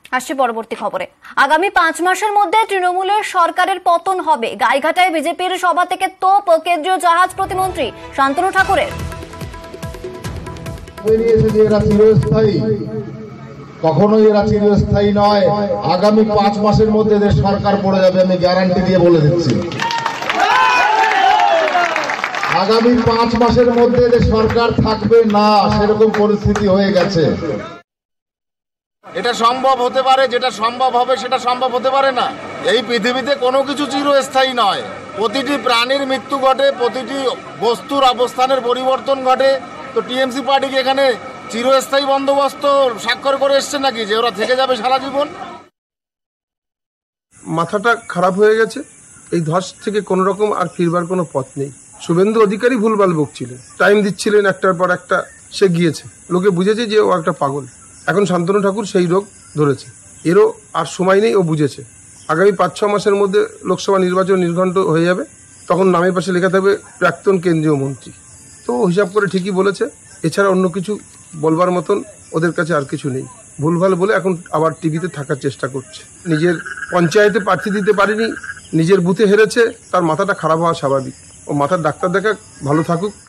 আসছে পরবর্তী খবরে। আগামী 5 মাসের মধ্যে তৃণমূলের সরকারের পতন হবে, গাইঘাটায় বিজেপির সভা থেকে তোপ কেন্দ্রীয় জাহাজ প্রতিমন্ত্রী শান্তনু ঠাকুরের। কখনোই এরা চিরস্থায়ী নয়। আগামী 5 মাসের মধ্যে এদের সরকার পড়ে যাবে, আমি গ্যারান্টি দিয়ে বলে দিচ্ছি। আগামী 5 মাসের মধ্যে এদের সরকার থাকবে না, সেরকম পরিস্থিতি হয়ে গেছে। এটা সম্ভব হতে পারে, যেটা সম্ভব হবে সেটা সম্ভব হতে পারে না। এই পৃথিবীতে কোনো কিছু চিরস্থায়ী নয়। প্রতিটি প্রাণীর মৃত্যু ঘটে, প্রতিটি বস্তুর অবস্থানের পরিবর্তন ঘটে। তো টিএমসি পার্টিকে এখানে চিরস্থায়ী বন্দোবস্ত স্বাক্ষর করে এসছে নাকি যে ওরা থেকে যাবে সারা জীবন? মাথাটা খারাপ হয়ে গেছে। এই ধস থেকে কোনো রকম আর ফিরবার কোনো পথ নেই। শুভেন্দু অধিকারী ভুলভাল বকছিলেন, টাইম দিচ্ছিলেন একটার পর একটা, সে গিয়েছে। লোকে বুঝেছে যে ও একটা পাগল। এখন শান্তনু ঠাকুর সেই রোগ ধরেছে, এরও আর সময় নেই, ও বুঝেছে। আগামী 5-6 মাসের মধ্যে লোকসভা নির্বাচন নির্ঘণ্ট হয়ে যাবে, তখন নামের পাশে লেখা থাকবে প্রাক্তন কেন্দ্রীয় মন্ত্রী। তো হিসাব করে ঠিকই বলেছে, এছাড়া অন্য কিছু বলবার মতন ওদের কাছে আর কিছু নেই। ভুলভাল বলে এখন আবার টিভিতে থাকার চেষ্টা করছে। নিজের পঞ্চায়েতে প্রার্থী দিতে পারেনি, নিজের বুথে হেরেছে, তার মাথাটা খারাপ হওয়া স্বাভাবিক। ও মাথার ডাক্তার দেখা, ভালো থাকুক।